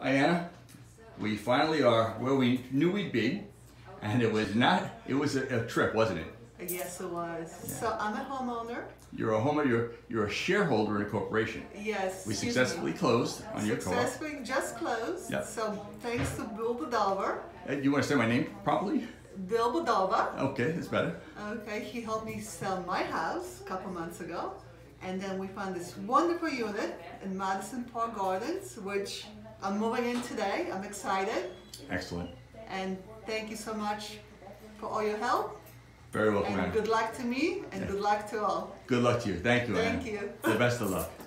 Ayanna, we finally are where we knew we'd be, and it was a trip, wasn't it? Yes, it was. Yeah. So I'm a homeowner. You're a homeowner, you're a shareholder in a corporation. Yes. We successfully closed on your co-op. Successfully just closed. Yep. So thanks to Bill Bedalver. You want to say my name properly? Bill Bedalver. Okay, that's better. Okay, he helped me sell my house a couple months ago. And then we found this wonderful unit in Madison Park Gardens, which I'm moving in today. I'm excited. Excellent. And thank you so much for all your help. Very welcome, And Anna. good luck to me and good luck to all. Good luck to you. Thank you, Anna. Thank you. The best of luck.